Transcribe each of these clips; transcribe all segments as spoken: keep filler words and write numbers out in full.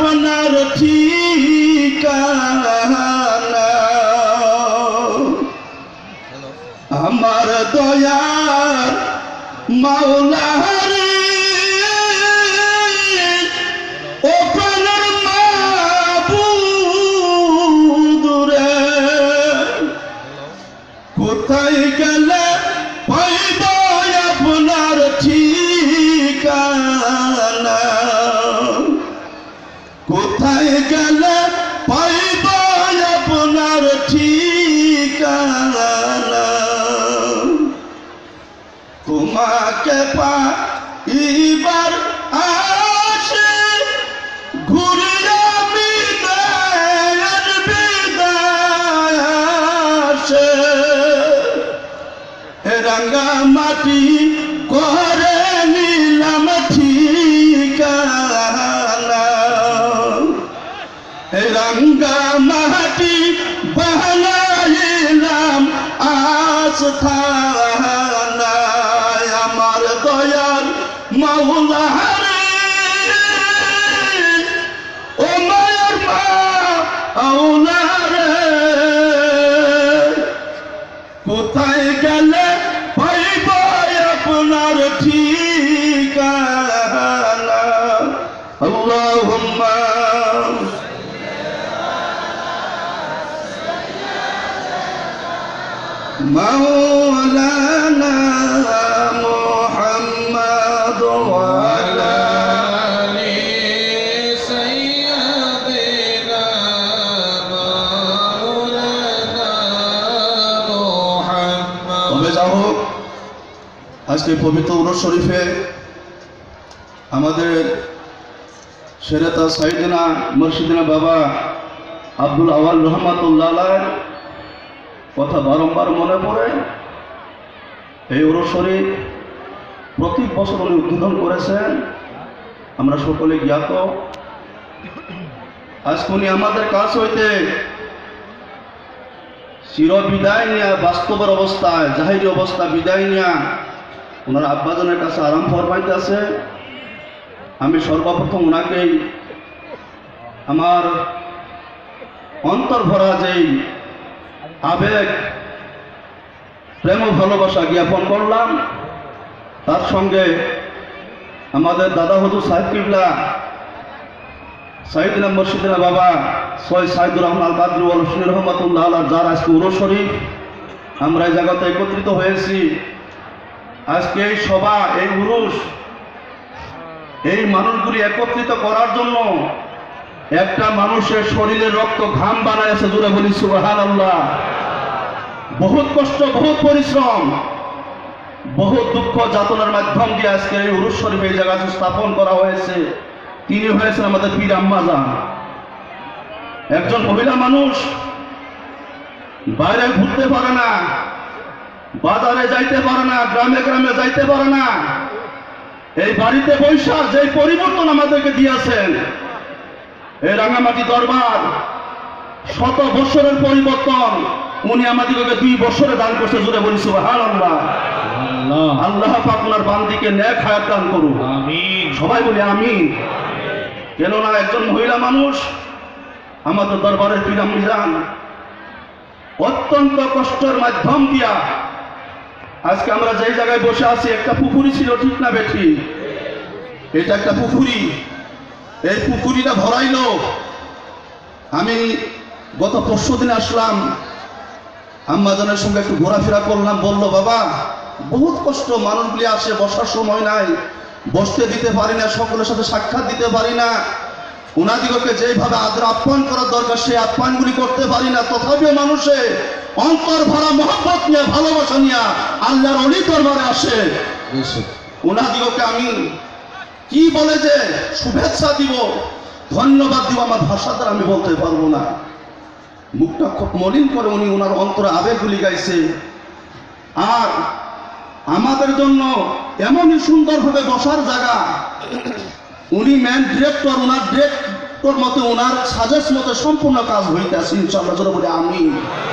আপনার ঠিকানা আমার দয়ার মাওলা রে ও প্রাণের মাবুদ রে কোথায় গেলে পাইব আপনার ঠিকানা কোথায় গেলে পাইব আপনার ঠিকানা তোমাকে পাইবার আসে ঘুরে আমি দয়ার বিদায় আসে রাঙ্গা মাটি করে নিলাম ঠিকানা রাঙ্গা মাটি বানাইলাম আস্থানা আমার দয়ার মাওলা রে ও মায়ের মাওলা রে কোথায় গেলে পাইব আপনার ঠিকানা আল্লাহুম্মা মাওলানা মুহাম্মদ ওয়া আলা আলি সাইয়্যিদিনা মাওলানা মুহাম্মদ। তবে যাও আজকে পবিত্র উরুস শরীফে আমাদের সেরেতা সাইয়েদনা মুর্শিদিনা বাবা আব্দুল আওয়াল রহমাতুল্লাহ আলাইহির কথা বারংবার মনে পড়ে। এই উরুস শরীফ প্রতি বছর উনি উদ্বোধন করেছেন, আমরা সকলে জ্ঞাত। আজকে উনি আমাদের কাছ হইতে চির বিদায় নিয়ে বাস্তবের অবস্থায় জাহিরি অবস্থা বিদায় নিয়ে ওনার আব্বাজনের কাছে আরাম ফরমাইতে আছে। আমি সর্বপ্রথম ওনাকেই আমার অন্তর ভরা যেই আবেগ প্রেম ভালোবাসা জ্ঞাপন করলাম। তার সঙ্গে আমাদের দাদা হুজুর সাহেব কিবলা সাইয়েদনা মুর্শিদিনা বাবা সৈয়দ সাইদুর রহমান আল কাদরি ওয়াল হুসনি রহমাতুল্লাহ আলাইহি যার আজকে উরুস শরীফ আমরা এই জায়গাতে একত্রিত হয়েছি। আজকে এই সভা, এই উরুস, এই মানুষগুলি একত্রিত করার জন্য একটা মানুষের শরীরের রক্ত ঘাম বানাইছে, জুড়ে বলি সুবহানাল্লাহ। বহুত কষ্ট, বহুত পরিশ্রম, বহুত দুঃখ যাতনার মাধ্যম দিয়ে আজকে এই উরুস শরীফ এই জায়গাতে স্থাপন করা হয়েছে। তিনি হয়েছেন আমাদের পীর আম্মা জান, একজন মহিলা মানুষ, বাইরে ঘুরতে পারে না, বাজারে যাইতে পারে না, গ্রামে গ্রামে যাইতে পারে না। এই বাড়িতে বৈশা যে পরিবর্তন আমাদেরকে দিয়েছেন, এই রাঙামাটি দরবার শত বছরের পরিবর্তন উনি আমাদেরকে দুই বছরে দান করছে, জুড়ে বলি সুবহানাল্লাহ। আল্লাহ পাক ওনার বান্দিকে নেক হায়াত দান করুন, আমিন। সবাই বলি আমিন। কেননা একজন মহিলা মানুষ আমাদের দরবারের পীর আম্মা জান অত্যন্ত কষ্টের মাধ্যম দিয়া আজকে আমরা যেই জায়গায় বসে আছি, একটা পুকুরি ছিল, ঠিক না বেঠি? এটা একটা পুকুরি, এই পুকুরিটা ভরাইলো। আমি গত পরশু দিন আসলাম, আম্মাজানের সঙ্গে একটু ঘোরাফেরা করলাম। বললো বাবা বহুত কষ্ট, মানুষগুলি আসে, বসার সময় নাই, বসতে দিতে পারি না, সকলের সাথে সাক্ষাৎ দিতে পারি না, ওনাদিগকে যেভাবে আদর আপ্যায়ন করার দরকার সেই আপ্যায়নগুলি করতে পারি না। তথাপিও মানুষে অন্তর ভরা মহব্বত নিয়ে, ভালোবাসা নিয়ে আল্লাহর অলি দরবারে আসে। ওনাদিগকে আমি কি বলে যে শুভেচ্ছা দিব, ধন্যবাদ দিব, আমার ভাষা দ্বারা আমি বলতে পারবো না। মুখটা খুব মলিন করে উনি ওনার অন্তরে আবেগগুলি গাইছে। আর আমাদের জন্য এমনই সুন্দরভাবে বসার জায়গা, উনি ম্যান ডিরেক্টর, ওনার ডিরেক্টর মতে, ওনার সাজেস মতে সম্পূর্ণ কাজ হইতে আছে ইনশাআল্লাহ, জোরে বলি আমিন।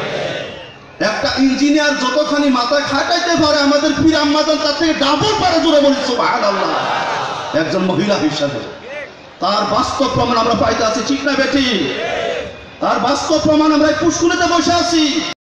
একটা ইঞ্জিনিয়ার যতখানি মাথায় খাটাইতে পারে, আমাদের পীর আম্মা জান তার থেকে ডাবল পারে, জোরে বলি সুবহানাল্লাহ। একজন মহিলা হিসাবে তার বাস্তব প্রমাণ আমরা পাইতে আছি, ঠিক না বেটি? তার বাস্তব প্রমাণ আমরা এই পুষ্কুনিতে বসে আছি।